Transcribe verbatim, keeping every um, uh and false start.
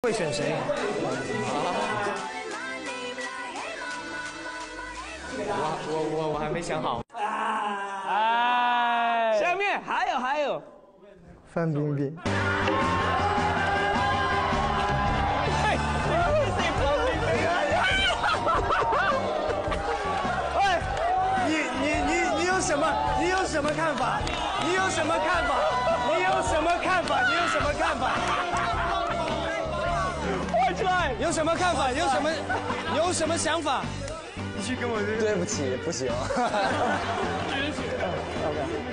会选谁？我我我我还没想好。哎，下面还有还有， 范冰冰。 哎，谁范冰冰啊？哎，你你你你有什么？你有什么看法？你有什么看法？你有什么看法？你有什么看法？快出来！有什么看法？有什么有什么想法？ 你去跟我这个。对不起，不行。